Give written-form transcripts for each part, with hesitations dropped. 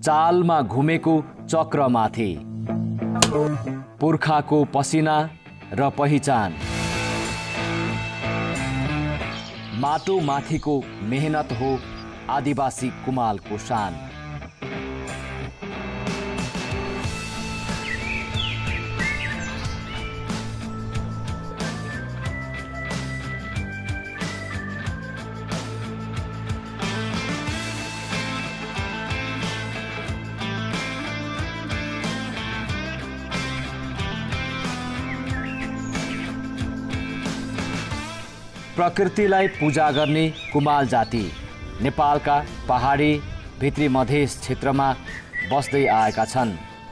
चालमा घुमेको चक्रमाथि, पुर्खाको पसिना र पहिचान, माटो माथिको मेहनत हो आदिवासी कुमालको शान। प्रकृतिलाई पूजा गर्ने कुमाल जाति नेपालका पहाडी भित्री मधेस क्षेत्रमा बस्दै आएका छन्।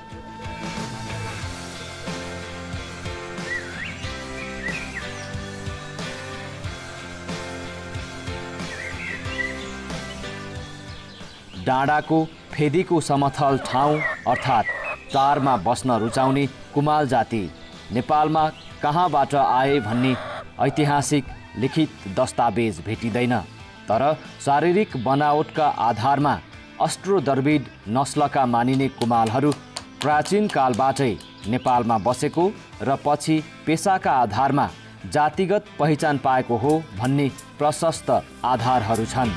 डाँडाको फेदीको समथल ठाउँ अर्थात् टारमा बस्न रुचाउने कुमाल जाति नेपालमा कहाँबाट आए भन्ने ऐतिहासिक लिखित दस्तावेज भेटिँदैन, तर शारीरिक बनावटका आधारमा अस्ट्रोदर्भिड नस्लका मानिने कुमालहरू प्राचीन कालबाटै नेपालमा बसेको र पछि पेसाका आधारमा जातिगत पहिचान पाएको हो भन्ने प्रशस्त आधारहरू छन्।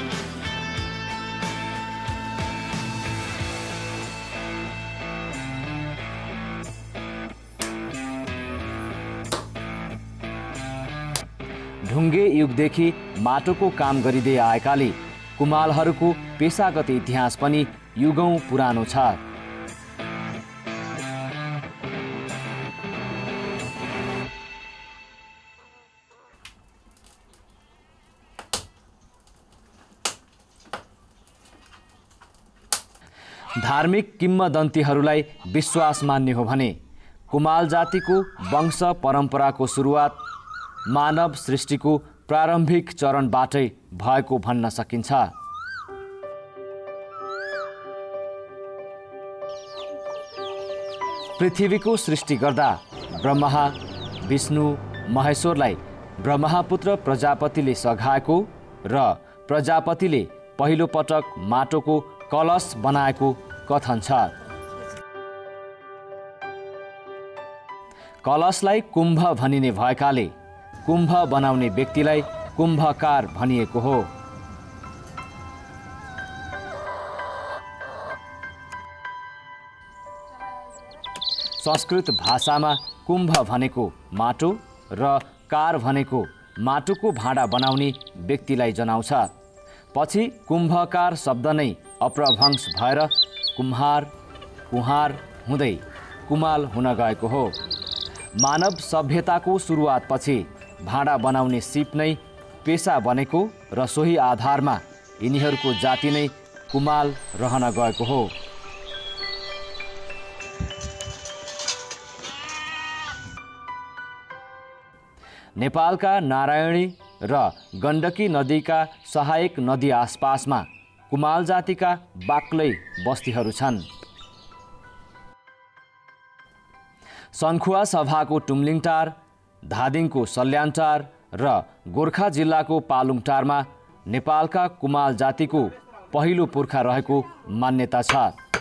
ढुङ्गे युगदेखि माटोको काम गरिँदै आएकाले कुमालहरूको पेसागत इतिहास पनि युगौं पुरानो छ। धार्मिक किम्वदन्तीहरूलाई विश्वास मान्ने हो भने कुमाल जातिको वंश परम्पराको सुरुवात मानव सृष्टिको प्रारम्भिक चरणबाटै भएको भन्न सकिन्छ। पृथ्वीको सृष्टि गर्दा ब्रह्मा विष्णु महेश्वरलाई ब्रह्मपुत्र प्रजापतिले सघाएको र प्रजापतिले पहिलो पटक माटोको कलश बनाएको कथन छ। कलशलाई कुम्भ भनिने भएकाले कुम्भ बनाउने व्यक्तिलाई कुम्भकार भनिएको हो। संस्कृत भाषामा कुम्भ भनेको माटो र कार भनेको माटोको भाँडा बनाउने व्यक्तिलाई जनाउँछ। पछि कुम्भकार शब्द नै अपभ्रंश भएर कुम्हार कुहार हुँदै कुमाल हुन गएको हो। मानव सभ्यताको सुरुवातपछि भाँडा बनाउने सिप नै पेसा बनेको र सोही आधारमा यिनीहरूको जाति नै कुमाल रहन गएको हो। नेपालका नारायणी र गण्डकी नदीका सहायक नदी आसपासमा कुमाल जातिका बाक्लै बस्तीहरू छन्। सङ्खुवा सभाको टुम्लिङटार, धादिङको सल्यानटार र गोर्खा जिल्लाको पालुङटारमा नेपालका कुमाल जातिको पहिलो पुर्खा रहेको मान्यता छ।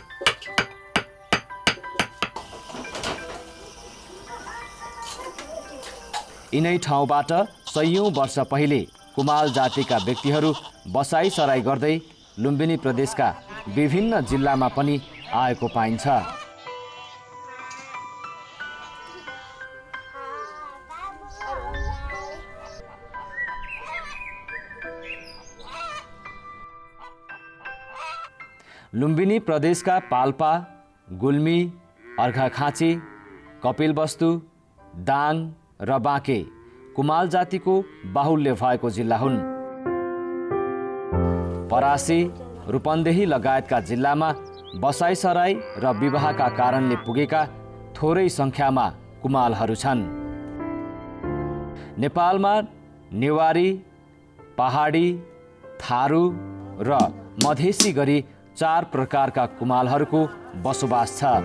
यिनै ठाउँबाट सयौं वर्ष पहिले कुमाल जातिका व्यक्तिहरू बसाइसराई गर्दै लुम्बिनी प्रदेशका विभिन्न जिल्लामा पनि आएको पाइन्छ। लुम्बिनी प्रदेशका पाल्पा, गुल्मी, अर्घाखाँची, कपिलवस्तु, दाङ र बाँके कुमाल जातिको बाहुल्य भएको जिल्ला हुन्। परासी, रूपन्देही लगायतका जिल्लामा बसाइसराई र विवाहका कारणले पुगेका थोरै सङ्ख्यामा कुमालहरू छन्। नेपालमा नेवारी, पहाडी, थारू र मधेसी गरी 4 प्रकारका कुमालहरूको बसोबास छ।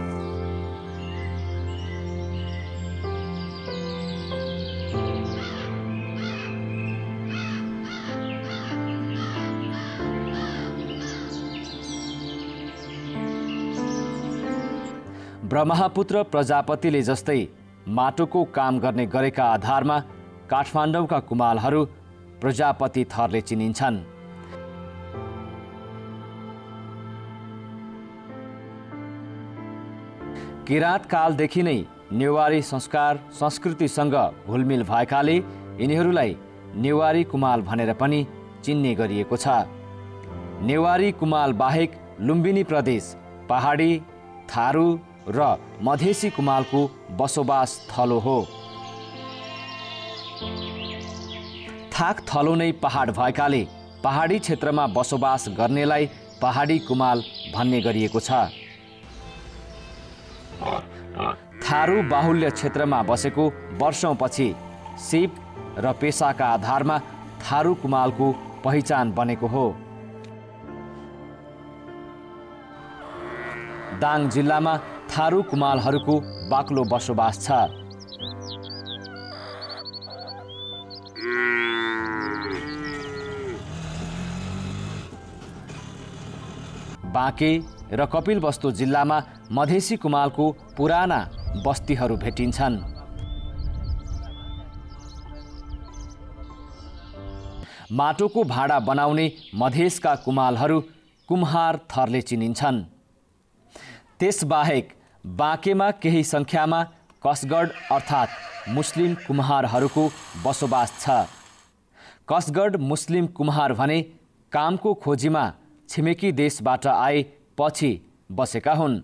ब्रह्मपुत्र प्रजापतिले जस्तै माटोको काम गर्ने गरेका आधारमा काठमाडौँका कुमालहरू प्रजापति थरले चिनिन्छन्। किराँत कालदेखि नै नेवारी संस्कार संस्कृतिसँग घुलमिल भएकाले यिनीहरूलाई नेवारी कुमाल भनेर पनि चिन्ने गरिएको छ। नेवारी कुमाल बाहेक लुम्बिनी प्रदेश पहाडी, थारू र मधेसी कुमालको बसोबास थलो हो। थाक थलो नै पहाड भएकाले पहाडी क्षेत्रमा बसोबास गर्नेलाई पहाडी कुमाल भन्ने गरिएको छ। थारू बाहुल्य क्षेत्रमा बसेको वर्षौंपछि सिप र पेसाका आधारमा थारू कुमालको पहिचान बनेको हो। दाङ जिल्लामा थारू कुमालहरूको बाक्लो बसोबास छ। बाँके र कपिलवस्तु जिल्लामा मधेसी कुमालको पुराना बस्तीहरू भेटिन्छन्। माटोको भाँडा बनाउने मधेसका कुमालहरू कुम्हार थरले चिनिन्छन्। त्यसबाहेक बाँकेमा केही सङ्ख्यामा कसगढ अर्थात् मुस्लिम कुम्हारहरूको बसोबास छ। कसगढ मुस्लिम कुम्हार भने कामको खोजीमा छिमेकी देशबाट आए पछि बसेका हुन्।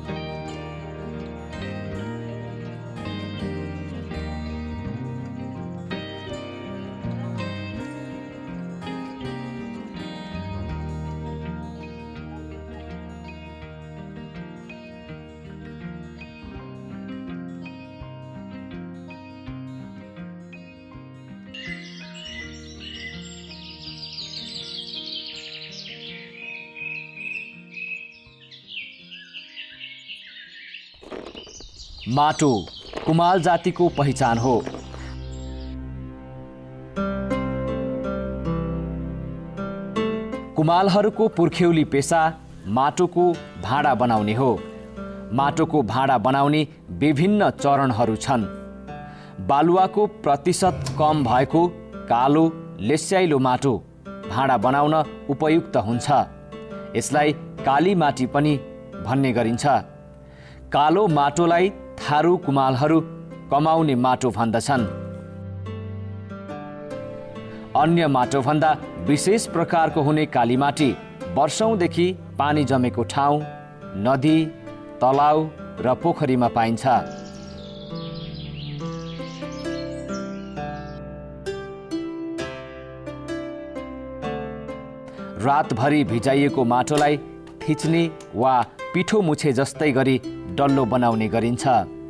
माटो कुमाल जातिको पहिचान हो। कुमालहरूको पुर्ख्यौली पेसा माटोको भाँडा बनाउने हो। माटोको भाँडा बनाउने विभिन्न चरणहरू छन्। बालुवाको प्रतिशत कम भएको कालो लेस्याइलो माटो भाँडा बनाउन उपयुक्त हुन्छ। यसलाई काली माटी पनि भन्ने गरिन्छ। कालो माटोलाई थारू कुमालहरू कमाउने माटो भन्दछन्। अन्य माटोभन्दा विशेष प्रकारको हुने काली माटी वर्षौंदेखि पानी जमेको ठाउँ, नदी, तलाउ र पोखरीमा पाइन्छ। रातभरि भिजाइएको माटोलाई थिच्ने वा पिठो मुछे जस्तै गरी डल्लो बनाउने गरिन्छ।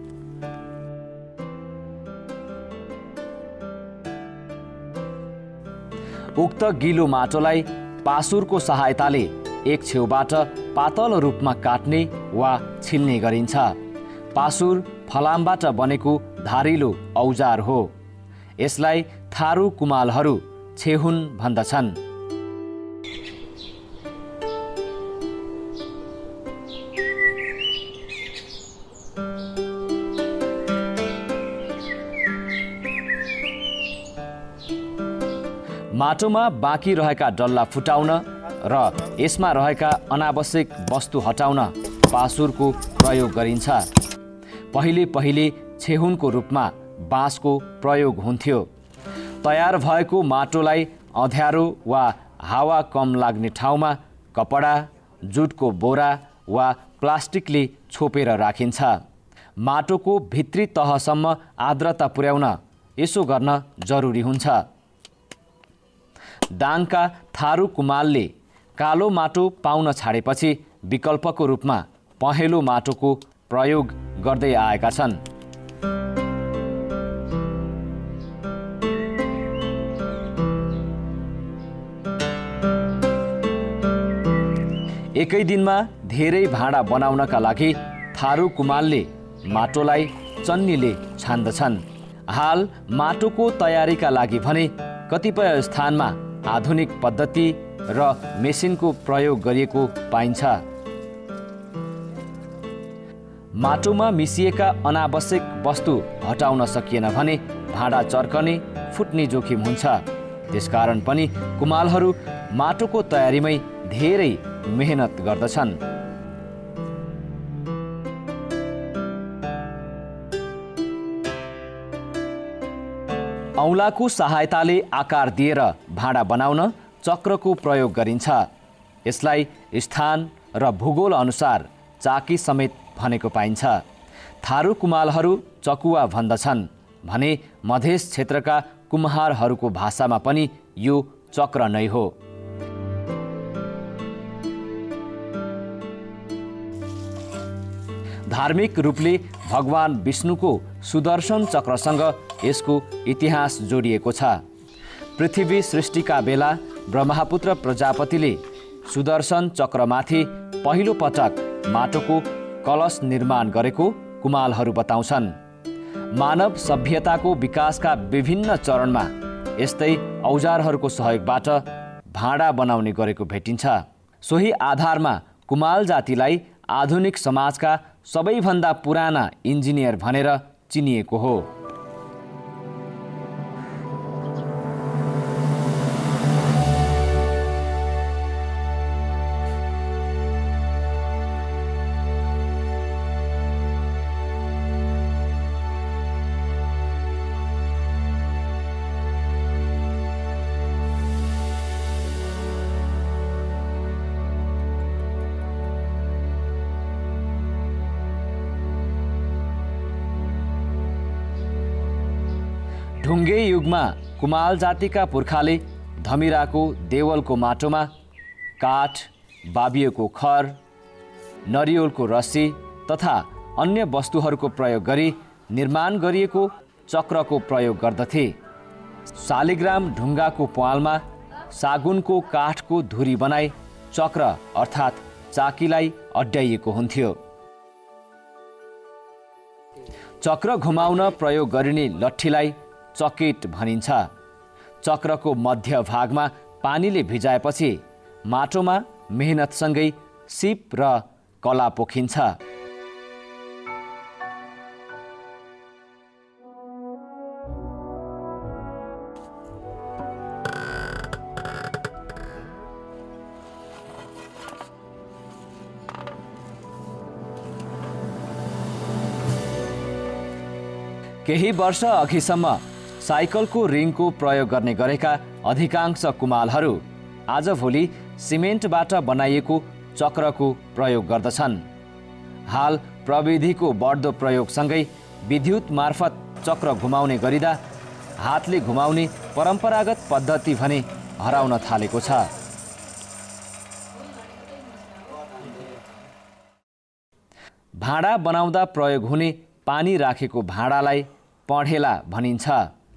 उक्त गिलो माटोलाई पासुरको सहायताले एक छेउबाट पातलो रूपमा काट्ने वा छिल्ने गरिन्छ। पासुर फलामबाट बनेको धारिलो औजार हो। यसलाई थारू कुमालहरू छेहुन भन्दछन्। माटोमा बाँकी रहेका डल्ला फुटाउन र यसमा रहेका अनावश्यक वस्तु हटाउन पासुरको प्रयोग गरिन्छ। पहिले पहिले छेहुनको रूपमा बाँसको प्रयोग हुन्थ्यो। तयार भएको माटोलाई अँध्यारो वा हावा कम लाग्ने ठाउँमा कपडा, जुटको बोरा वा प्लास्टिकले छोपेर राखिन्छ। माटोको भित्री तहसम्म आर्द्रता पुर्याउन यसो गर्न जरुरी हुन्छ। दाङका थारू कुमालले कालो माटो पाउन छाडेपछि विकल्पको रूपमा पहेँलो माटोको प्रयोग गर्दै आएका छन्। एकै दिनमा धेरै भाँडा बनाउनका लागि थारू कुमालले माटोलाई चन्नीले छान्दछन्। हाल माटोको तयारीका लागि भने कतिपय स्थानमा आधुनिक पद्धति र मेसिनको प्रयोग गरिएको पाइन्छ। माटोमा मिसिएका अनावश्यक वस्तु हटाउन सकिएन भने भाँडा चर्कने, फुट्ने जोखिम हुन्छ। त्यसकारण पनि कुमालहरू माटोको तयारीमै धेरै मेहनत गर्दछन्। औँलाको सहायताले आकार दिएर भाँडा बनाउन चक्रको प्रयोग गरिन्छ। यसलाई स्थान र भूगोल अनुसार चाकी समेत भनेको पाइन्छ। थारू कुमालहरू चकुवा भन्दछन् भने मधेस क्षेत्रका कुम्हारहरूको भाषामा पनि यो चक्र नै हो। धार्मिक रूपले भगवान विष्णुको सुदर्शन चक्रसँग यसको इतिहास जोडिएको छ। पृथ्वी सृष्टिका बेला ब्रह्मपुत्र प्रजापतिले सुदर्शन चक्रमाथि पहिलो पटक माटोको कलश निर्माण गरेको कुमालहरू बताउँछन्। मानव सभ्यताको विकासका विभिन्न चरणमा यस्तै औजारहरूको सहयोगबाट भाँडा बनाउने गरेको भेटिन्छ। सोही आधारमा कुमाल जातिलाई आधुनिक समाजका सबैभन्दा पुराना इन्जिनियर भनेर चिनिएको हो। ढुङ्गे युगमा कुमाल जातिका पुर्खाले धमिराको देवलको माटोमा काठ, बाबियोको खर, नरिवलको रस्सी तथा अन्य वस्तुहरूको प्रयोग गरी निर्माण गरिएको चक्रको प्रयोग गर्दथे। शालिग्राम ढुङ्गाको प्वालमा सागुनको काठको धुरी बनाई चक्र अर्थात् चाकीलाई अड्याइएको हुन्थ्यो। चक्र घुमाउन प्रयोग गरिने लट्ठीलाई चकेट भनिन्छ। चक्रको मध्य भागमा पानीले भिजाएपछि माटोमा मेहनतसँगै सिप र कला पोखिन्छ। केही वर्ष अघिसम्म साइकलको रिङको प्रयोग गर्ने गरेका अधिकांश कुमालहरू आजभोलि सिमेन्टबाट बनाइएको चक्रको प्रयोग गर्दछन्। हाल प्रविधिको बढ्दो प्रयोगसँगै विद्युत मार्फत चक्र घुमाउने गरिँदा हातले घुमाउने परम्परागत पद्धति भने हराउन थालेको छ। भाँडा बनाउँदा प्रयोग हुने पानी राखेको भाँडालाई पँढेला भनिन्छ।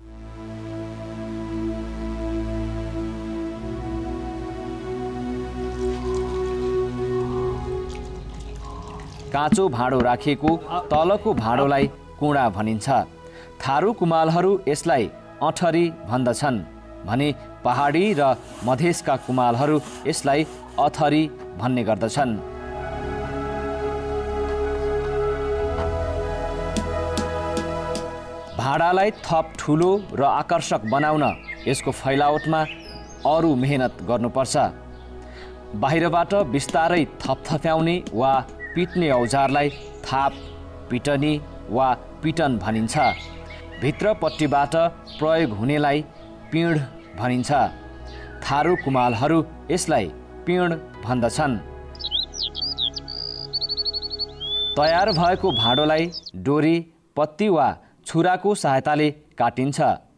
काँचो भाँडो राखिएको तलको भाँडोलाई कुँडा भनिन्छ। थारू कुमालहरू यसलाई अठरी भन्दछन् भने पहाडी र मधेसका कुमालहरू यसलाई अथरी भन्ने गर्दछन्। भाँडालाई थप ठुलो र आकर्षक बनाउन यसको फैलावटमा अरू मेहनत गर्नुपर्छ। बाहिरबाट बिस्तारै थपथप्याउने वा पिट्ने औजारलाई थाप, पिटनी वा पिटन भनिन्छ। भित्रपट्टिबाट प्रयोग हुनेलाई पिँढ भनिन्छ। थारू कुमालहरू यसलाई पिँढ भन्दछन्। तयार भएको भाँडोलाई डोरी, पत्ती वा छुराको सहायताले काटिन्छ।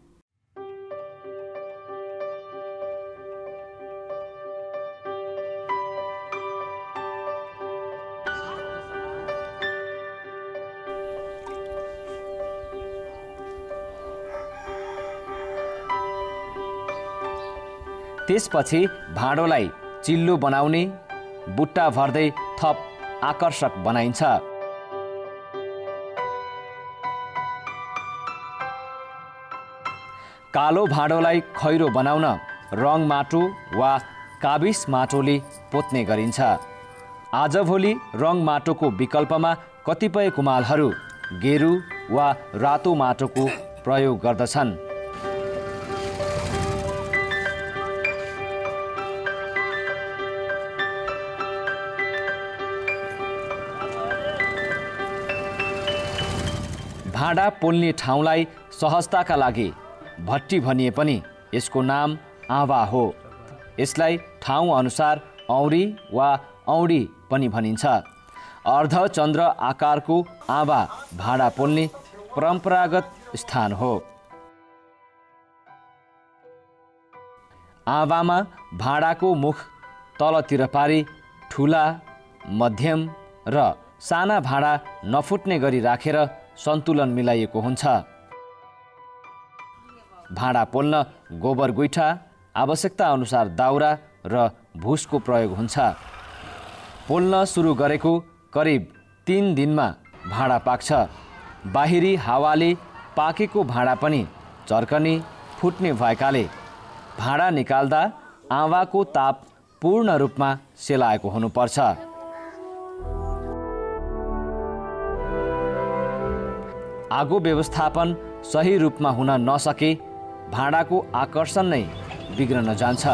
त्यसपछि भाँडोलाई चिल्लो बनाउने, बुट्टा भर्दै थप आकर्षक बनाइन्छ। कालो भाँडोलाई खैरो बनाउन रङ माटो वा काबिस माटोले पोत्ने गरिन्छ। आजभोलि रङ माटोको विकल्पमा कतिपय कुमालहरू गेरु वा रातो माटोको प्रयोग गर्दछन्। भाँडा पोल्ने ठाउँलाई सहजताका लागि भट्टी भनिए पनि यसको नाम आँवा हो। यसलाई ठाउँ अनुसार औँरी वा औँडी पनि भनिन्छ। अर्धचन्द्र आकारको आँवा भाँडा पोल्ने परम्परागत स्थान हो। आँवामा भाँडाको मुख तलतिर पारी ठुला, मध्यम र साना भाँडा नफुट्ने गरी राखेर सन्तुलन मिलाइएको हुन्छ। भाँडा पोल्न गोबर गुइठा, आवश्यकता अनुसार दाउरा र भुसको प्रयोग हुन्छ। पोल्न सुरु गरेको करिब 3 दिनमा भाँडा पाक्छ। बाहिरी हावाले पाकेको भाँडा पनि चर्कने, फुट्ने भएकाले भाँडा निकाल्दा आँवाको ताप पूर्ण रूपमा सेलाएको हुनुपर्छ। आगो व्यवस्थापन सही रूपमा हुन नसके भाँडाको आकर्षण नै बिग्रन जान्छ।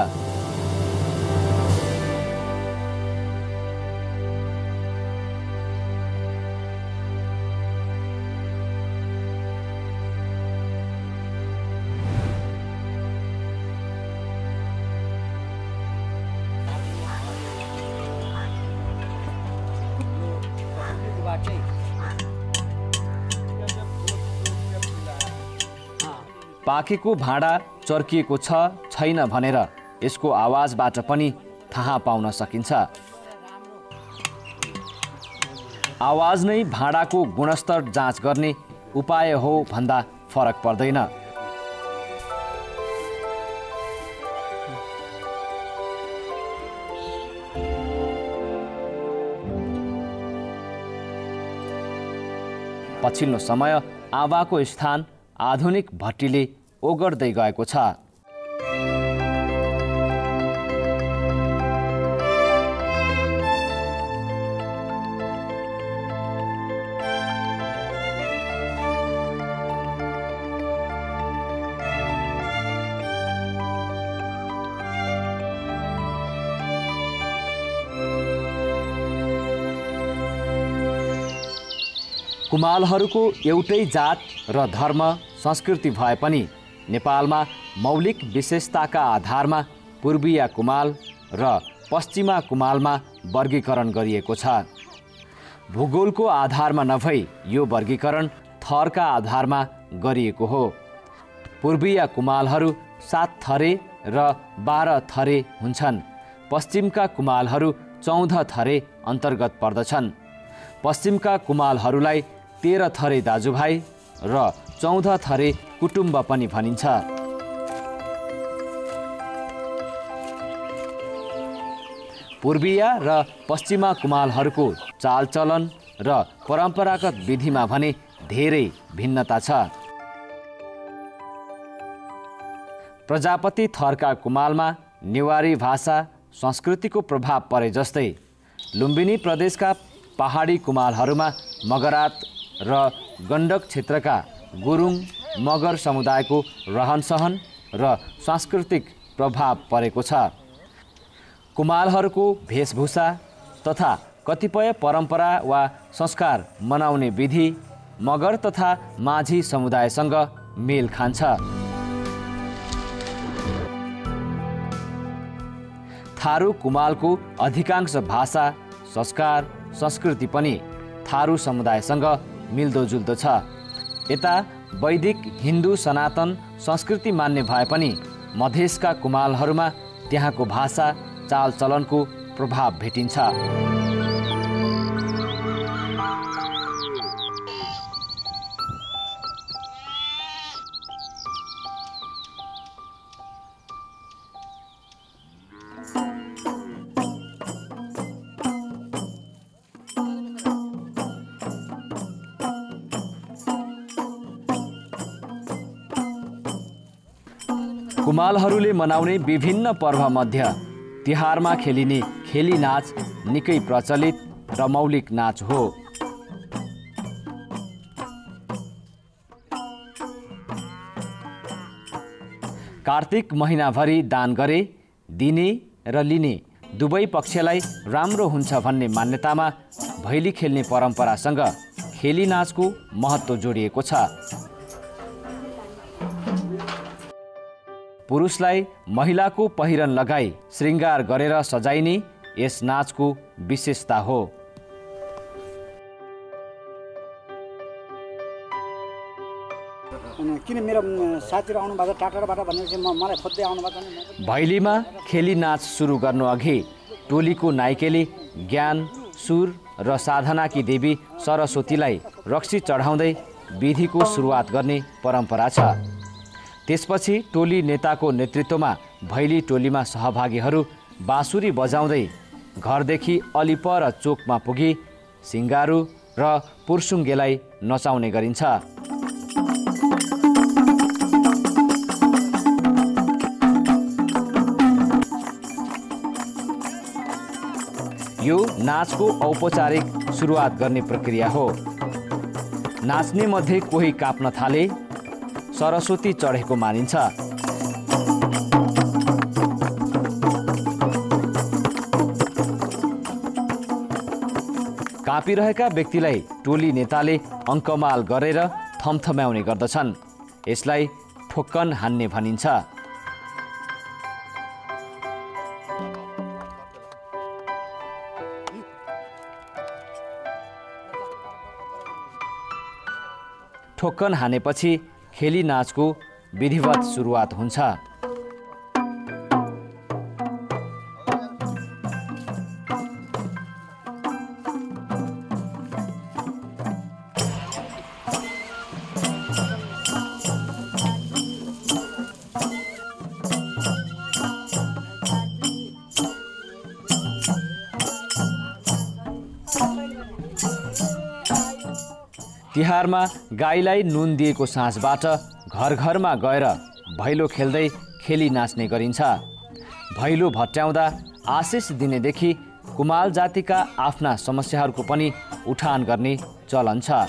पाकेको भाँडा चर्किएको छ छैन भनेर यसको आवाजबाट पनि थाहा पाउन सकिन्छ। आवाज नै भाँडाको गुणस्तर जाँच गर्ने उपाय हो भन्दा फरक पर्दैन। पछिल्लो समय आँवाको स्थान आधुनिक भट्टीले ओगट्दै गएको छ। कुमालहरूको एउटै जात र धर्म संस्कृति भए पनि नेपालमा मौलिक विशेषताका आधारमा पूर्वीय कुमाल र पश्चिमा कुमालमा वर्गीकरण गरिएको छ। भूगोलको आधारमा नभई यो वर्गीकरण थरका आधारमा गरिएको हो। पूर्वीय कुमालहरू 7 थरे र 12 थरे हुन्छन्। पश्चिमका कुमालहरू 14 थरे अन्तर्गत पर्दछन्। पश्चिमका कुमालहरूलाई 13 थरे दाजुभाइ र 14 थरे कुटुम्ब पनि भनिन्छ। पूर्वीय र पश्चिमा कुमालहरूको चालचलन र परम्परागत विधिमा भने धेरै भिन्नता छ। प्रजापति थरका कुमालमा नेवारी भाषा संस्कृतिको प्रभाव परे जस्तै लुम्बिनी प्रदेशका पहाडी कुमालहरूमा मगरात र गण्डक क्षेत्रका गुरुङ मगर समुदायको रहनसहन र सांस्कृतिक प्रभाव परेको छ। कुमालहरूको वेशभूषा तथा कतिपय परम्परा वा संस्कार मनाउने विधि मगर तथा माझी समुदायसँग मेल खान्छ। थारू कुमालको अधिकांश भाषा, संस्कार, संस्कृति पनि थारू समुदायसँग मिल्दोजुल्दो छ। यता वैदिक हिन्दू सनातन संस्कृति मान्ने भए पनि मधेसका कुमालहरूमा त्यहाँको भाषा चालचलनको प्रभाव भेटिन्छ। कुमालहरूले मनाउने विभिन्न पर्वमध्ये तिहारमा खेलिने खेली नाच निकै प्रचलित र मौलिक नाच हो। कार्तिक महिनाभरि दान गरे दिने र लिने दुवै पक्षलाई राम्रो हुन्छ भन्ने मान्यतामा भैली खेल्ने परम्परासँग खेली नाचको महत्त्व जोडिएको छ। पुरुषलाई महिलाको पहिरन लगाई श्रृङ्गार गरेर सजाइने यस नाचको विशेषता हो। किन मेरो साथीहरू आउनुभएको टाटाबाट भनेपछि मलाई खोज्दै आउनुभएको। भैलीमा खेली नाच सुरु गर्नु अघि टोलीको नाइकेले ज्ञान सुर र साधनाकी देवी सरस्वतीलाई रक्सी चढाउँदै विधिको सुरुवात गर्ने परम्परा छ। त्यसपछि टोली नेताको नेतृत्वमा भैली टोलीमा सहभागीहरू बाँसुरी बजाउँदै घरदेखि अलि पर चोकमा पुगी सिङ्गारू र पुर्सुङ्गेलाई नचाउने गरिन्छ। यो नाचको औपचारिक सुरुवात गर्ने प्रक्रिया हो। नाच्ने मध्ये कोही काप्न थाले सरस्वती चढेको मानिन्छ। कापिरहेका व्यक्तिलाई टोली नेताले अङ्कमाल गरेर थम्थम्याउने गर्दछन्। यसलाई ठोक्कन हान्ने भनिन्छ। ठोक्कन हानेपछि खेली नाचको विधिवत सुरुवात हुन्छ। तिहारमा गाईलाई नुन दिएको साँझबाट घर घरमा गएर भैलो खेल्दै खेली नाच्ने गरिन्छ। भैलो भट्याउँदा आशिष दिनेदेखि कुमाल जातिका आफ्ना समस्याहरूको पनि उठान गर्ने चलन छ।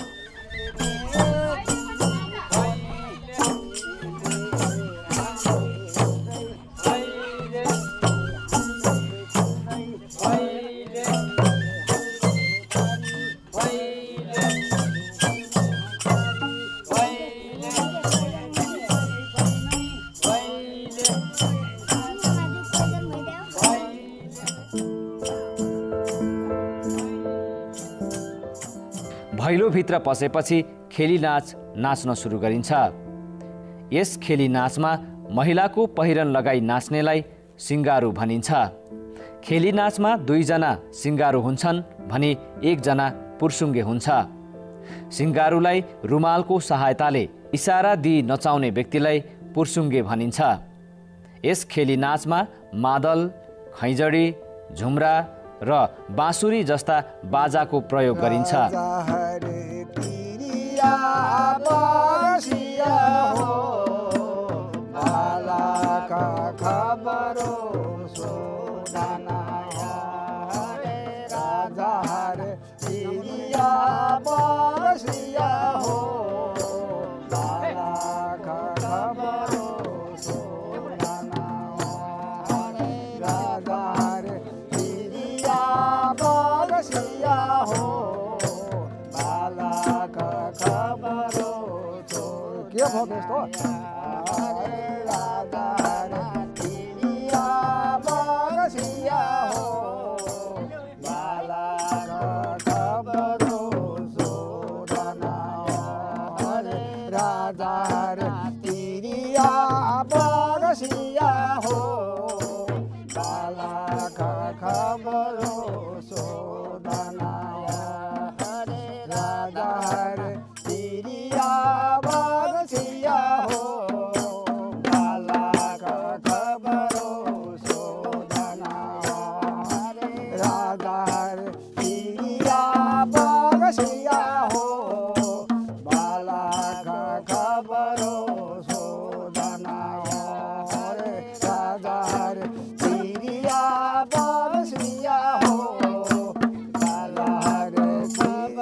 भैलोभित्र पसेपछि खेली नाच नाच्न सुरु गरिन्छ। यस खेली नाचमा महिलाको पहिरन लगाई नाच्नेलाई सिङ्गारू भनिन्छ। खेली नाचमा 2 जना सिङ्गारू हुन्छन् भने 1 जना पुर्सुङ्गे हुन्छ। सिङ्गारूलाई रुमालको सहायताले इसारा दिई नचाउने व्यक्तिलाई पुर्सुङ्गे भनिन्छ। यस खेली नाचमा मादल, खैँजडी, झुम्रा र बाँसुरी जस्ता बाजाको प्रयोग गरिन्छ।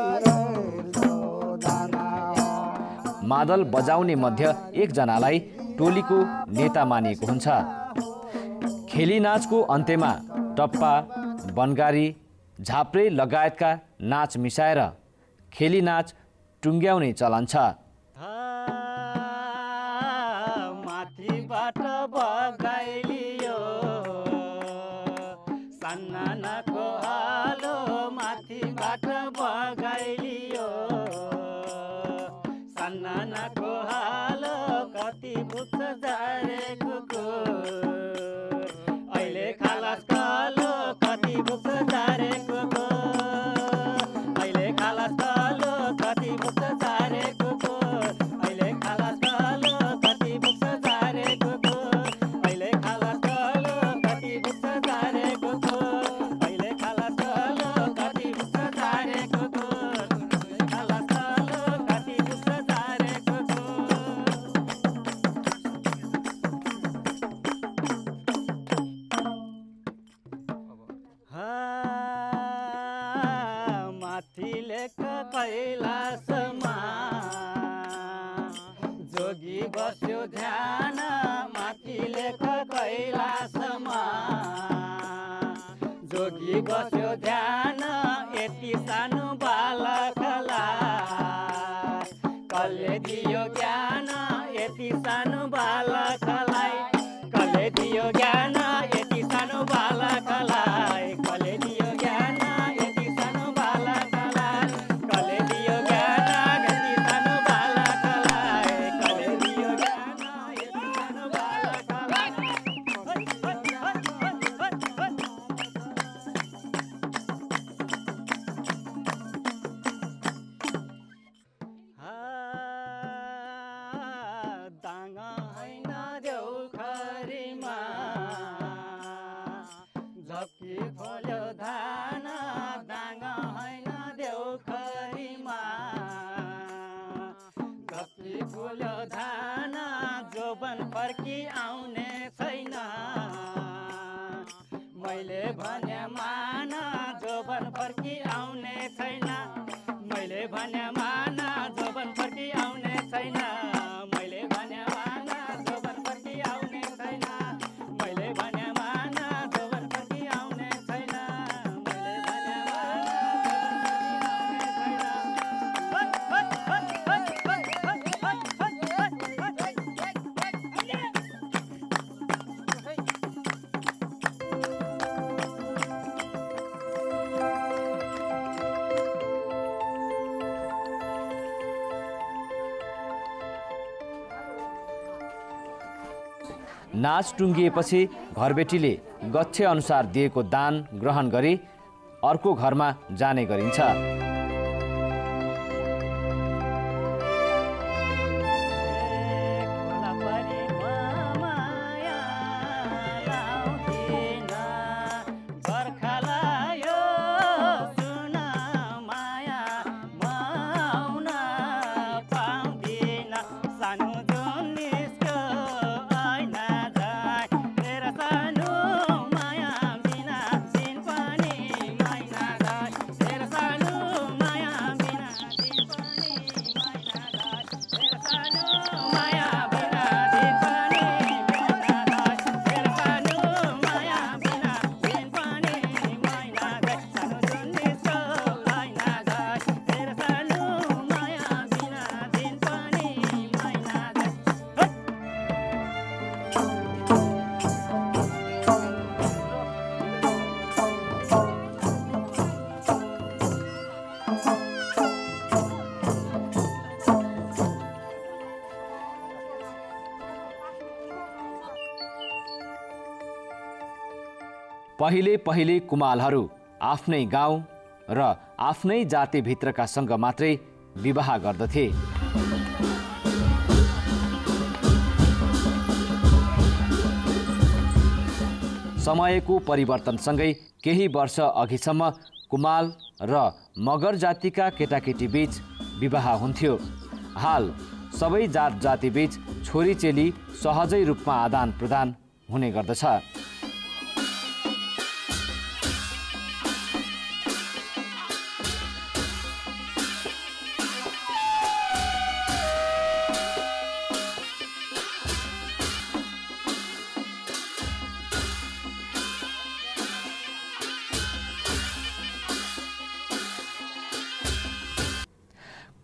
मादल बजाउने मध्ये 1 जनालाई टोलीको नेता मानिएको हुन्छ। खेली नाचको अन्त्यमा टप्पा, बनगारी, झाप्रे लगायतका नाच मिसाएर खेली नाच टुङ्ग्याउने चलन छ। माथिबाट बगाइलियो सन्नानाको हालो, माथिबाट बगाइलियो सन्नानाको हालो, कति बुझ्छ जारे कुकुर अहिले खालास कालो, कति बुझ्छ जारे कुकुर अहिले खालास कालो, कति बुझ्छ जारे कुकुर अहिले खालास कालो, कति बुझ्छ जारे कुकुर अहिले खालास कालो, कति बुझ्छ जारे कुकुर अहिले खालास कालो, कति बुझ्छ जारे कुकुर खालास कालो, कति बुझ्छ जारे कुकुर। माथि लेख कैलाशमा जोगी बस्यो ध्यान, माथि लेख कैलाशमा जोगी बस्यो ध्यान, यति सानो बालकलाई कसले दियो ज्ञान, यति सानो बालकलाई कसले दियो ज्ञान, यति सानो बालकलाई कसले दियो ज्ञान, यति सानो बालकलाई कसले दियो ज्ञान, यति सानो बालकलाई कसले दियो ज्ञान, यति सानो बालकलाई। दाङ होइन देउखरीमा झप्की खोल्यो धान, दाङ होइन देउखरीमा झप्की खोल्यो धान, जोबन फर्की आउने छैन मैले भने मान, जोबन फर्की आउने छैन मैले भने मान, जोबन फर्की आउने छैन मैले भने मान, जोबन फर्की आउने छैन मैले भने मान, जोबन फर्की आउने छैन मैले भने नाच टुङ्गिएपछि घरबेटीले गच्छे अनुसार दिएको दान ग्रहण गरी अर्को घरमा जाने गरिन्छ। पहिले कुमालहरू आफ्नै गाउँ र आफ्नै जातिभित्रकासँग मात्रै विवाह गर्दथे। समयको परिवर्तनसँगै केही वर्ष अघिसम्म कुमाल र मगर जातिका केटाकेटी बीच विवाह हुन्थ्यो। हाल सबै जात जाति बीच छोरीचेली सहजै रूपमा आदान प्रदान हुने गर्दछ।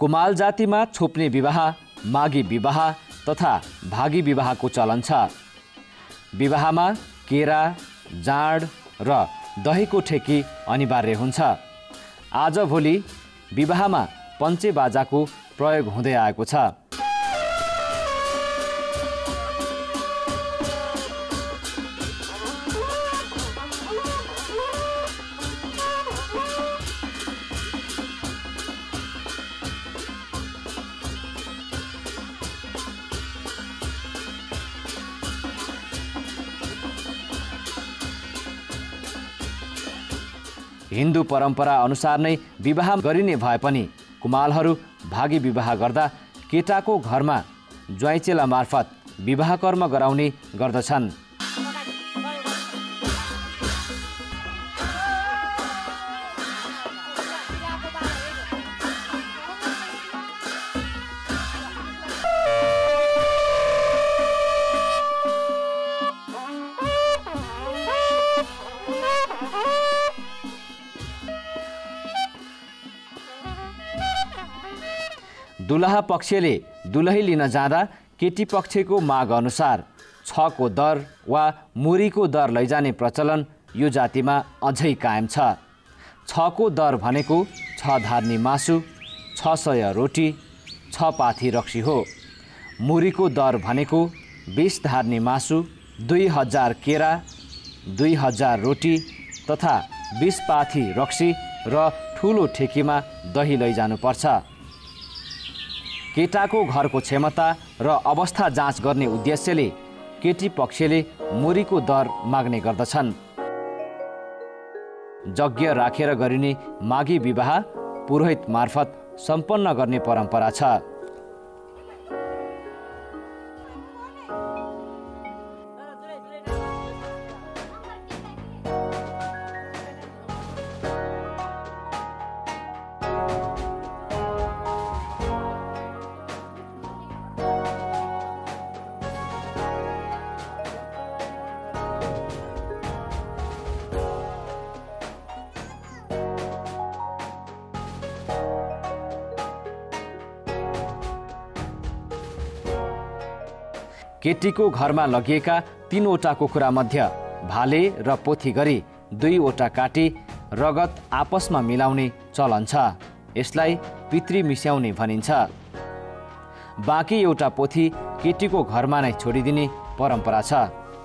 कुमाल जातिमा छोप्ने विवाह, मागी विवाह तथा भागी विवाहको चलन छ। विवाहमा केरा, जाँड र दहीको ठेकी अनिवार्य हुन्छ। आजभोलि विवाहमा पञ्चेबाजाको प्रयोग हुँदै आएको छ। हिन्दू परम्परा अनुसार नै विवाह गरिने भए पनि कुमालहरू भागी विवाह गर्दा केटाको घरमा ज्वाइँचेला मार्फत विवाह कर्म गराउने गर्दछन्। दुलहा पक्षले दुलही लिन जाँदा केटी पक्षको माग अनुसार 6 को दर वा मुरीको दर लैजाने प्रचलन यो जातिमा अझै कायम छ। 6 को दर भनेको 6 धार्नी मासु, 600 रोटी, 6 पाथी रक्सी हो। मुरीको दर भनेको 20 धार्नी मासु, 2000 केरा, 2000 रोटी तथा 20 पाथी रक्सी र ठुलो ठेकीमा दही लैजानुपर्छ। केटाको घरको क्षमता र अवस्था जाँच गर्ने उद्देश्यले केटी पक्षले मुरीको दर माग्ने गर्दछन्। यज्ञ राखेर गरिने मागी विवाह पुरोहित मार्फत सम्पन्न गर्ने परम्परा छ। केटीको घरमा लगिएका 3वटा कुखुरा मध्ये भाले र पोथी गरी 2वटा काटी रगत आपसमा मिलाउने चलन छ। यसलाई पितृ मिस्याउने भनिन्छ। बाँकी एउटा पोथी केटीको घरमा नै छोडिदिने परम्परा छ।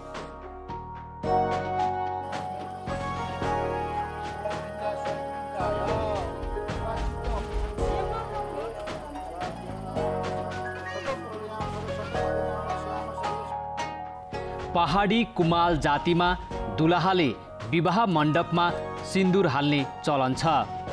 पहाडी कुमाल जातिमा दुलहाले विवाह मण्डपमा सिन्दुर हाल्ने चलन छ।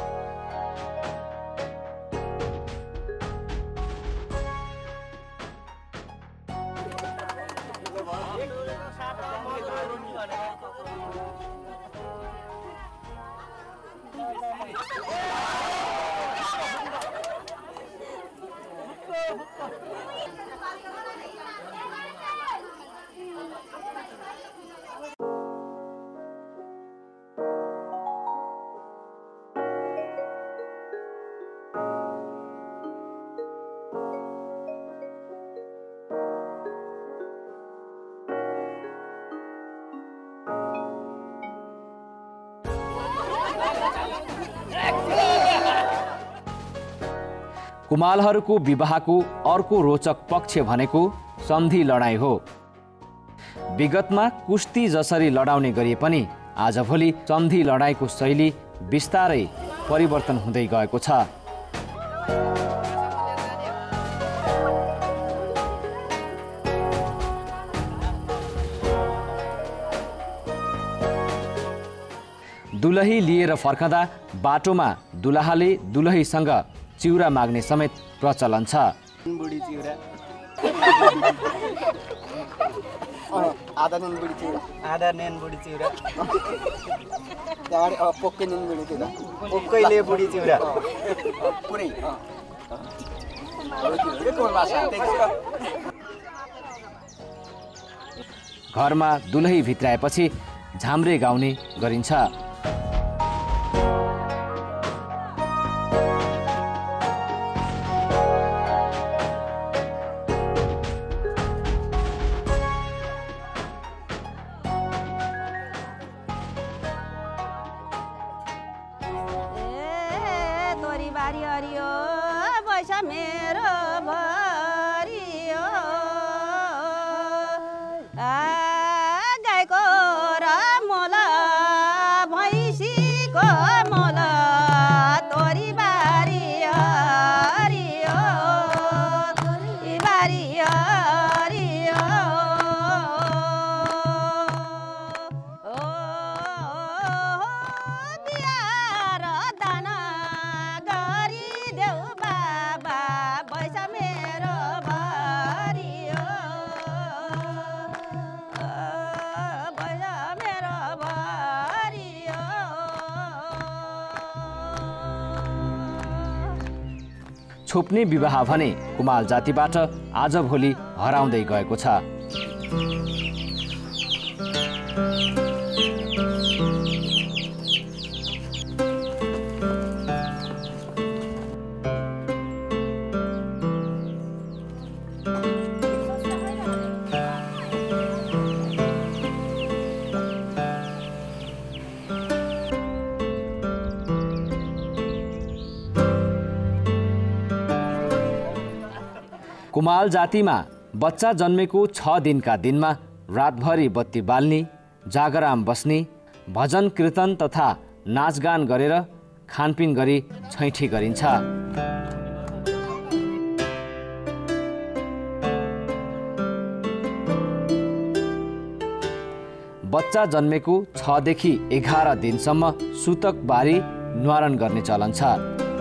कुमालहरूको विवाहको अर्को रोचक पक्ष भनेको सन्धि लडाईँ हो। विगतमा कुस्ती जसरी लडाउने गरिए पनि आजभोलि सन्धि लडाईँको शैली बिस्तारै परिवर्तन हुँदै गएको छ। दुलही लिएर फर्कँदा बाटोमा दुलहाले दुलहीसँग चिउरा माग्ने समेत प्रचलन छ। बुढी चिउरा आधा नुन बुढी चिउरा आधा नेन बुढी चिउरा त्याडे पोक्कै नुन बुढी चिउरा पोक्कैले बुढी चिउरा पुरै घरमा दुलही भित्राएपछि झाम्रे गाउने गरिन्छ। बारी हरियो पैसा मेरो भरियो गाईको र मोल भैँसीको मोल तोरी बारी हरियो बारी हरियो बिहार दाना गरिदेऊ बाबा पैसा मेरो भरियो पैसा मेरो भरियो छोप्ने विवाह भने कुमाल जातिबाट आजभोलि हराउँदै गएको छ। कुमाल जातिमा बच्चा जन्मेको 6 दिनका दिनमा रातभरि बत्ती बाल्ने, जागराम बस्ने, भजन कीर्तन तथा नाचगान गरेर खानपिन गरी छैठी गरिन्छ। बच्चा जन्मेको 6 देखि 11 दिनसम्म सुतक बारी न्वारण गर्ने चलन छ।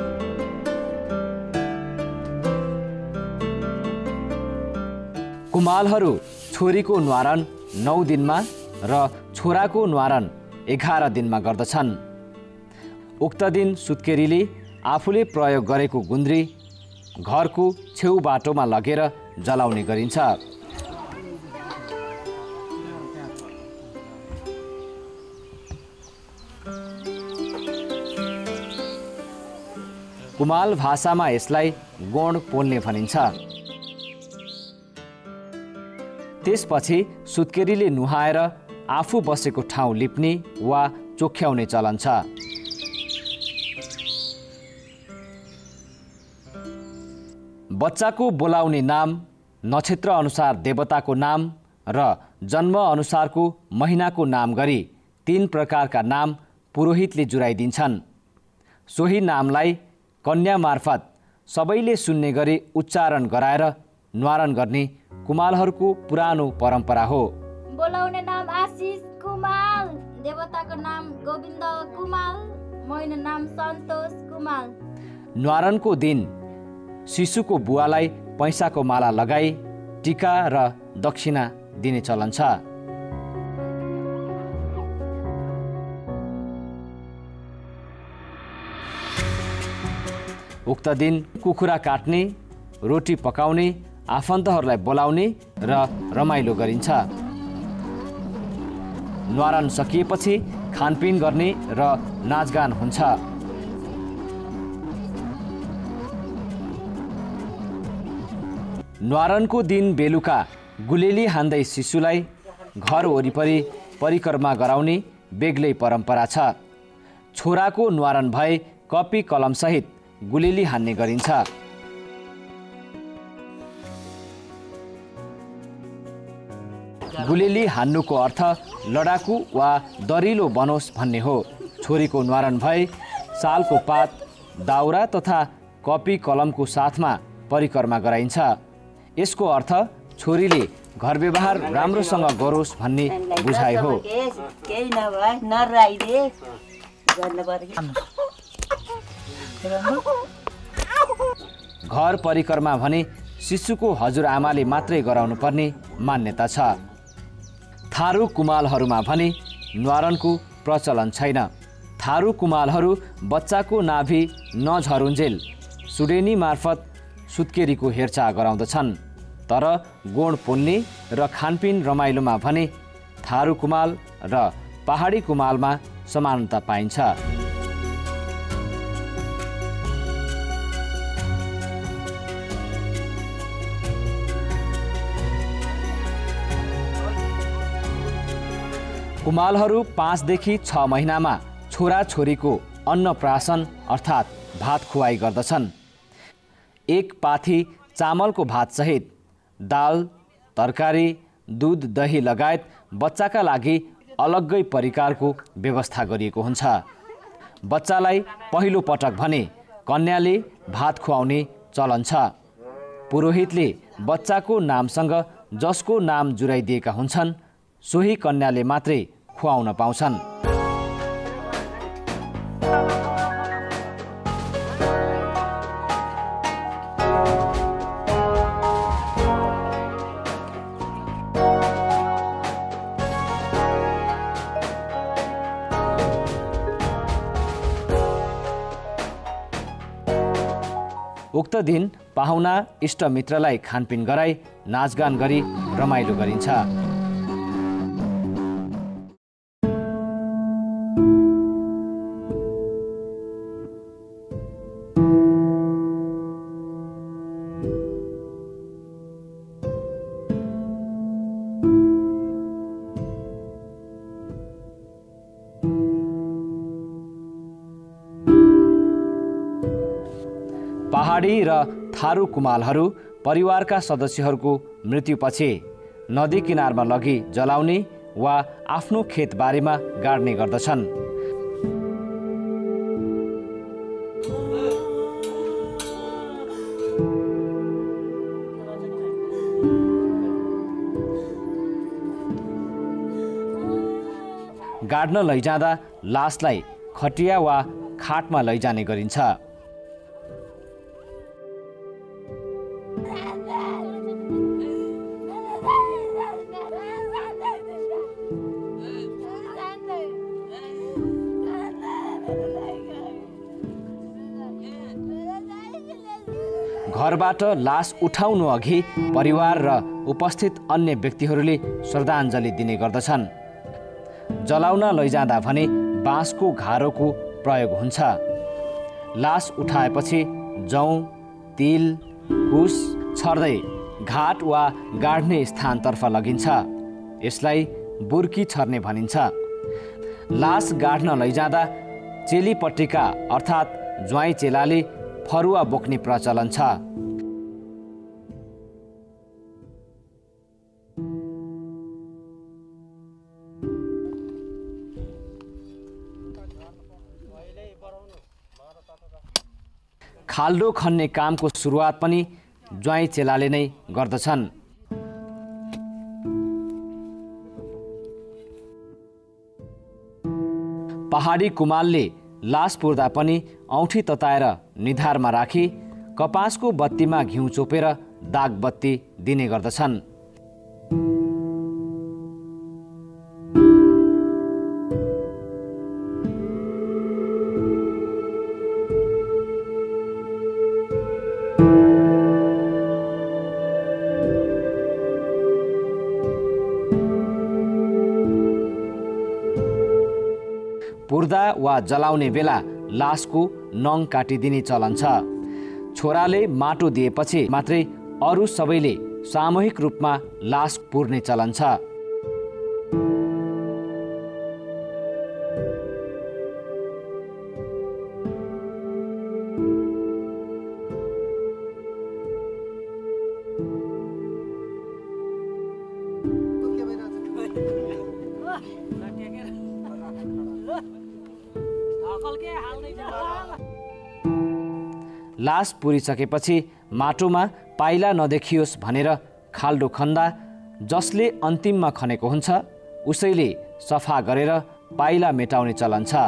कुमालहरू छोरीको न्वारण 9 दिनमा र छोराको न्वारण 11 दिनमा गर्दछन्। उक्त दिन सुत्केरीले आफूले प्रयोग गरेको गुन्द्री घरको छेउ बाटोमा लगेर जलाउने गरिन्छ। कुमाल भाषामा यसलाई गोण पोल्ने भनिन्छ। त्यसपछि सुत्केरीले नुहाएर आफू बसेको ठाउँ लिप्ने वा चोख्याउने चलन छ। बच्चाको बोलाउने नाम, नक्षत्र अनुसार देवताको नाम र जन्म अनुसारको महिनाको नाम गरी 3 प्रकारका नाम पुरोहितले जुराइदिन्छन्। सोही नामलाई कन्या मार्फत सबैले सुन्ने गरी उच्चारण गराएर न्वारण गर्ने कुमालहरूको पुरानो परम्परा हो। बोलाउने नाम आशिष कुमाल, देवताको नाम गोविन्द कुमाल, महिना नाम सन्तोष कुमाल। न्वारणको दिन शिशुको बुवालाई पैसाको माला लगाई टीका र दक्षिणा दिने चलन छ। उक्त दिन कुखुरा काट्ने, रोटी पकाउने, आफन्तहरूलाई बोलाउने र रमाइलो गरिन्छ। न्वारण सकिएपछि खानपिन गर्ने र नाचगान हुन्छ। न्वारणको दिन बेलुका गुलेली हान्दै शिशुलाई घर वरिपरि परिक्रमा गराउने बेग्लै परम्परा छ। छोराको न्वारण भए कपी कलमसहित गुलेली हान्ने गरिन्छ। गुलेली हान्नुको अर्थ लडाकु वा दरिलो बनोस् भन्ने हो। छोरीको न्वारण भए सालको पात, दाउरा तथा कपी कलमको साथमा परिक्रमा गराइन्छ। यसको अर्थ छोरीले घर व्यवहार राम्रोसँग गरोस् भन्ने बुझाइ हो। घर परिक्रमा भने शिशुको हजुरआमाले मात्रै गराउनु पर्ने मान्यता छ। थारू कुमालहरूमा भने न्वारणको प्रचलन छैन। थारू कुमालहरू बच्चाको नाभि नझरुन्जेल सुडेनी मार्फत सुत्केरीको हेरचाह गराउँदछन्। तर गोण पोल्ने र खानपिन रमाइलोमा भने थारू कुमाल र पहाडी कुमालमा समानता पाइन्छ। कुमालहरू 5 देखि 6 महिनामा छोरा छोरीको अन्नप्राशन अर्थात् भात खुवाई गर्दछन्। एक पाथी चामलको भातसहित दाल, तरकारी, दूध, दही लगायत बच्चाका लागि अलग्गै परिकारको व्यवस्था गरिएको हुन्छ। बच्चालाई पहिलो पटक भने कन्याले भात खुवाउने चलन छ। पुरोहितले बच्चाको नामसँग जसको नाम जुराइदिएका हुन्छन् सोही कन्याले मात्रै खुवाउन पाउँछन्। उक्त दिन पाहुना इष्टमित्रलाई खानपिन गराई नाचगान गरी रमाइलो गरिन्छ। पहाडी र थारू कुमालहरू परिवारका सदस्यहरूको मृत्युपछि नदी किनारमा लगी जलाउने वा आफ्नो खेतबारीमा गाड्ने गर्दछन्। गाड्न लैजाँदा लासलाई खटिया वा खाटमा लैजाने गरिन्छ। घरबाट लास उठाउनु अघि परिवार र उपस्थित अन्य व्यक्तिहरूले श्रद्धाञ्जली दिने गर्दछन्। जलाउन लैजाँदा भने बाँसको घारोको प्रयोग हुन्छ। लास उठाएपछि जौ, तिल, कुश छर्दै घाट वा गाड्ने स्थानतर्फ लगिन्छ। यसलाई बुर्की छर्ने भनिन्छ। लास गाड्न लैजाँदा चेलीपट्टिका अर्थात् ज्वाइँ चेलाले फरुवा बोक्ने प्रचलन छ। खाल्डो खन्ने कामको सुरुवात पनि ज्वाइँ चेलाले नै गर्दछन्। पहाडी कुमालले लास पुर्दा पनि औँठी तताएर निधारमा राखी कपासको बत्तीमा घिउ चोपेर दाग बत्ती दिने गर्दछन्। पुर्दा वा जलाउने बेला लासको नङ काटिदिने चलन छ। छोराले माटो दिएपछि मात्रै अरू सबैले सामूहिक रूपमा लास पुर्ने चलन छ। लास पुरिसकेपछि माटोमा पाइला नदेखियोस् भनेर खाल्डो खन्दा जसले अन्तिममा खनेको हुन्छ उसैले सफा गरेर पाइला मेटाउने चलन छ।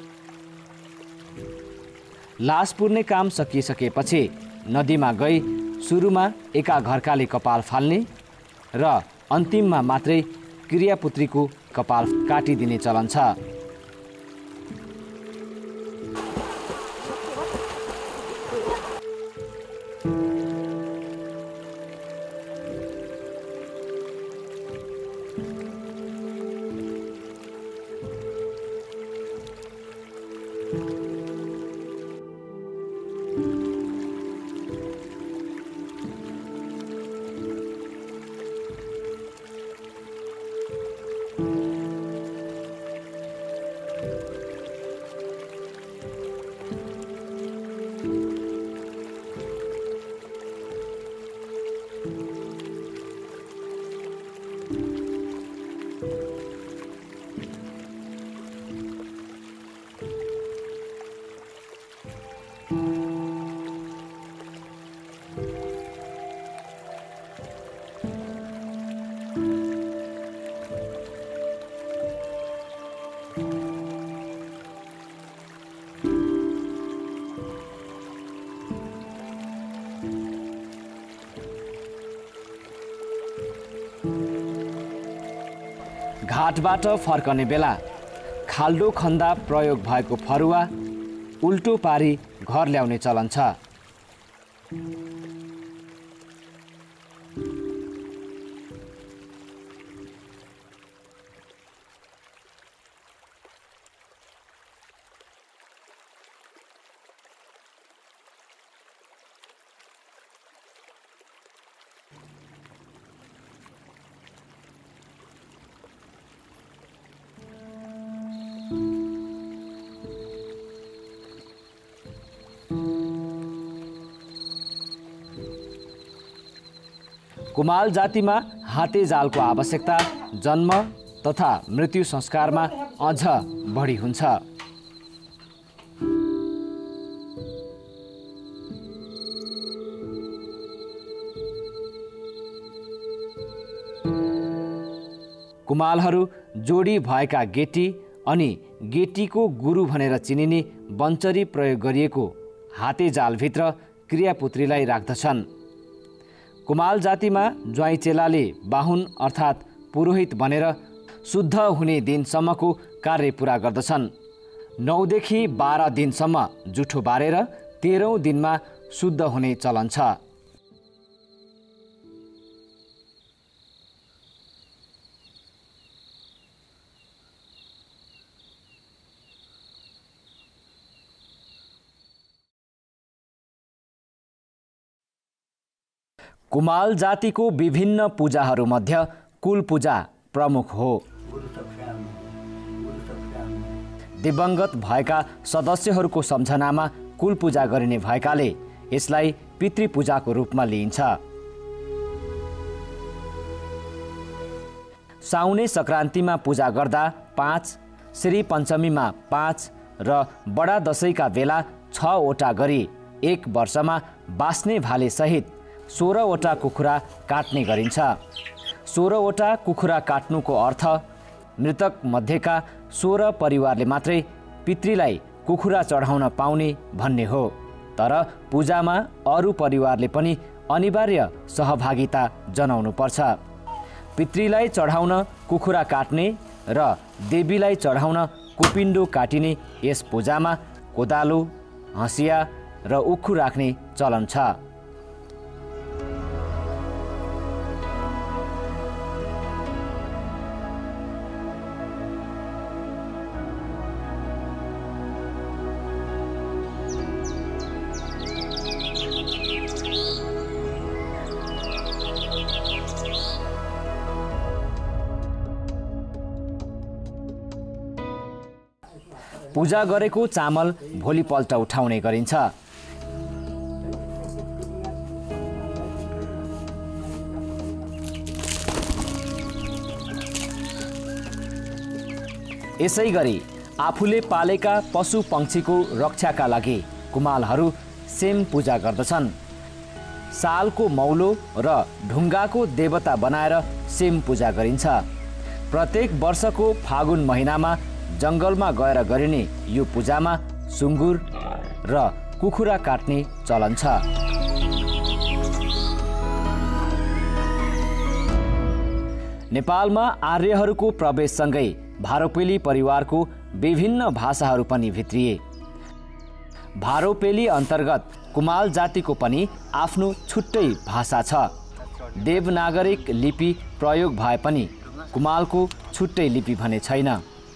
लास पुर्ने काम सकिसकेपछि नदीमा गई सुरुमा एका घरकाले कपाल फाल्ने र अन्तिममा मात्रै क्रियापुत्रीको कपाल काटिदिने चलन छ। घाटबाट फर्कने बेला खाल्डो खन्दा प्रयोग भएको फरुवा उल्टो पारी घर ल्याउने चलन छ। कुमाल जातिमा हाते जालको आवश्यकता जन्म तथा मृत्यु संस्कारमा अझ बढी हुन्छ। कुमालहरू जोडी भएका गेटी अनि गेटीको गुरु भनेर चिनिने बन्चरी प्रयोग गरिएको हाते जालभित्र क्रियापुत्रीलाई राख्दछन्। कुमाल जातिमा ज्वाइँ चेलाले बाहुन अर्थात् पुरोहित बनेर शुद्ध हुने दिनसम्मको कार्य पुरा गर्दछन्। 9 देखि 12 दिनसम्म जुठो बारेर 13औं दिनमा शुद्ध हुने चलन छ। कुमाल जातिको विभिन्न पूजाहरू मध्य कुल पूजा प्रमुख हो। दिवंगत भएका सदस्यहरूको सम्झनामा कुल पूजा गरिने भएकाले यसलाई पितृपूजाको रूपमा लिइन्छ। साउने संक्रान्तिमा पूजा गर्दा 5, श्री पञ्चमीमा 5 र बडा दशैंका बेला 6 वटा गरी एक वर्षमा बास्ने भाले सहित 16 वटा कुखुरा काट्ने गरिन्छ। 16 वटा कुखुरा काट्नुको अर्थ मृतक मध्येका 16 परिवारले मात्रै पितृलाई कुखुरा चढाउन पाउने भन्ने हो। तर पूजामा अरू परिवारले पनि अनिवार्य सहभागिता जनाउनु पर्छ। पितृलाई चढाउन कुखुरा काट्ने र देवीलाई चढाउन कुपिण्डो काटिने यस पूजामा कोदालो, हँसिया र उखु राख्ने चलन छ। पूजा गरेको चामल भोलिपल्ट उठाउने गरिन्छ। यसैगरी आफूले पालेका पशु पंक्षीको रक्षाका लागि कुमालहरू सेम पूजा गर्दछन्। सालको मौलो र ढुङ्गाको देवता बनाएर सेम पूजा गरिन्छ। प्रत्येक वर्षको फागुन महिनामा जङ्गलमा गएर गरिने यो पूजामा सुँगुर र कुखुरा काट्ने चलन छ। नेपालमा आर्यहरूको प्रवेशसँगै भारोपेली परिवारको विभिन्न भाषाहरू पनि भित्रिए। भारोपेली अन्तर्गत कुमाल जातिको पनि आफ्नो छुट्टै भाषा छ। देवनागरिक लिपि प्रयोग भए पनि कुमालको छुट्टै लिपि भने छैन।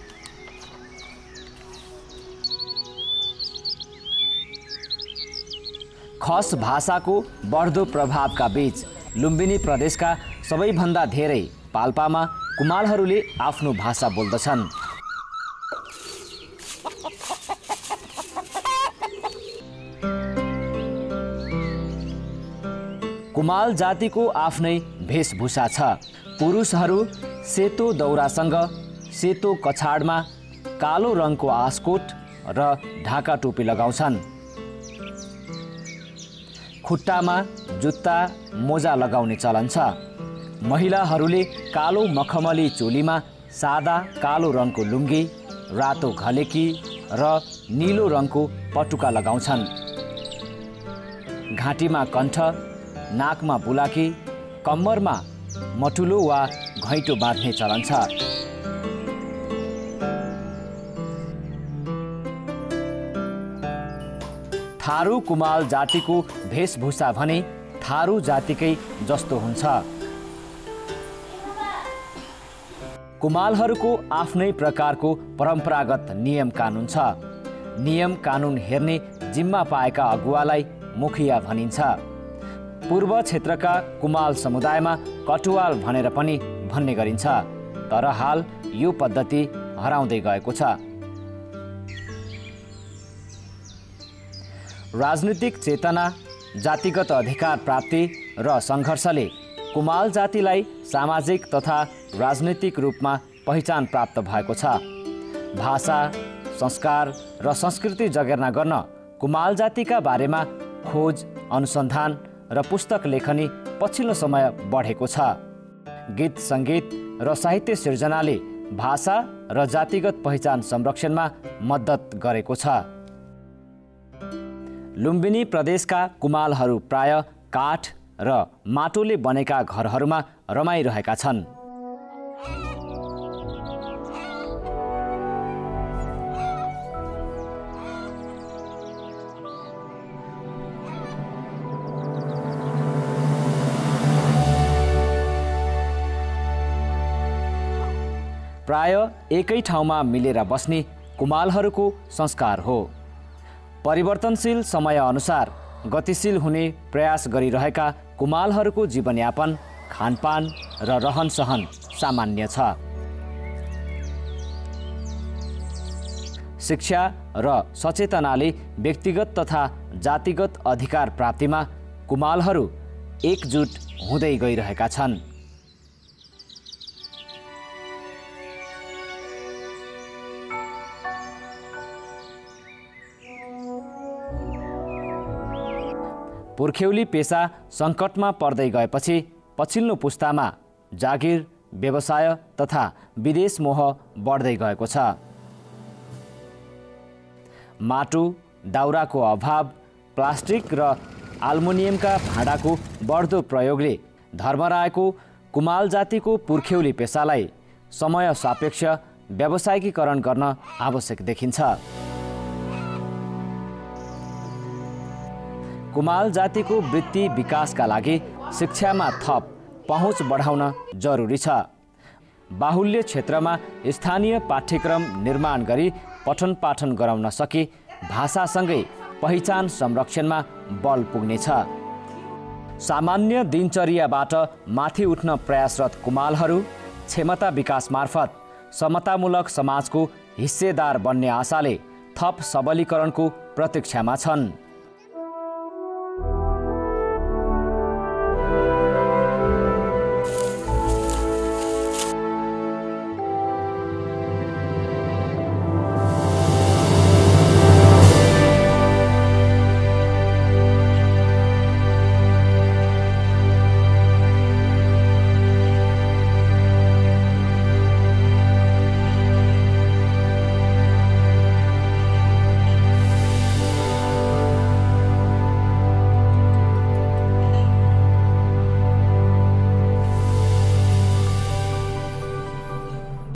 खस भाषाको बढ्दो प्रभावका बीच लुम्बिनी प्रदेशका सबैभन्दा धेरै पाल्पामा कुमालहरूले आफ्नो भाषा बोल्दछन्। कुमाल जातिको आफ्नै वेशभूषा छ। पुरुषहरू सेतो दौरासँग सेतो कछाडमा कालो रङको आस्कोट र ढाका टोपी लगाउँछन्। खुट्टामा जुत्ता मोजा लगाउने चलन छ। महिलाहरूले कालो मखमली चोलीमा सादा कालो रङको लुङ्गी, रातो घलेकी र नीलो रङको पटुका लगाउँछन्। घाँटीमा कण्ठ, नाकमा बुलाकी, कम्मरमा मटुलो वा घैँटो बाँध्ने चलन छ। थारू कुमाल जातिको वेशभूषा भने थारू जातिकै जस्तो हुन्छ। कुमालहरूको आफ्नै प्रकारको परम्परागत नियम कानुन छ। नियम कानुन हेर्ने जिम्मा पाएका अगुवालाई मुखिया भनिन्छ। पूर्व क्षेत्रका कुमाल समुदायमा कटुवाल भनेर पनि भन्ने गरिन्छ, तर हाल यो पद्धति हराउँदै गएको छ। राजनीतिक चेतना, जातिगत अधिकार प्राप्ति र सङ्घर्षले कुमाल जातिलाई सामाजिक तथा राजनीतिक रूपमा पहिचान प्राप्त भएको छ। भाषा, संस्कार र संस्कृति जगेर्ना गर्न कुमाल जातिका बारेमा खोज, अनुसन्धान र पुस्तक लेखनी पछिल्लो समय बढेको छ। गीत, सङ्गीत र साहित्य सिर्जनाले भाषा र जातिगत पहिचान संरक्षणमा मद्दत गरेको छ। लुम्बिनी प्रदेशका कुमालहरू प्राय काठ र माटोले बनेका घरहरूमा रमाइरहेका छन्। प्राय एकै ठाउँमा मिलेर बस्ने कुमालहरूको संस्कार हो। परिवर्तनशील समय अनुसार गतिशील हुने प्रयास गरिरहेका कुमालहरूको जीवनयापन, खानपान र रहनसहन सामान्य छ। शिक्षा र सचेतनाले व्यक्तिगत तथा जातिगत अधिकार प्राप्तिमा कुमालहरू एकजुट हुँदै गइरहेका छन्। पुर्ख्यौली पेसा सङ्कटमा पर्दै गएपछि पछिल्लो पुस्तामा जागिर, व्यवसाय तथा विदेश मोह बढ्दै गएको छ। माटो, दाउराको अभाव, प्लास्टिक र आल्मुनियमका भाँडाको बढ्दो प्रयोगले धर्मराएको कुमाल जातिको पुर्ख्यौली पेसालाई समय सापेक्ष व्यावसायिकीकरण गर्न आवश्यक देखिन्छ। कुमाल जातिको वृत्ति विकासका लागि शिक्षामा थप पहुँच बढाउन जरुरी छ। बाहुल्य क्षेत्रमा स्थानीय पाठ्यक्रम निर्माण गरी पठन पाठन गराउन सके भाषासँगै पहिचान संरक्षणमा बल पुग्नेछ। सामान्य दिनचर्याबाट माथि उठ्न प्रयासरत कुमालहरू क्षमता विकास मार्फत समतामूलक समाजको हिस्सेदार बन्ने आशाले थप सबलीकरणको प्रतीक्षामा छन्।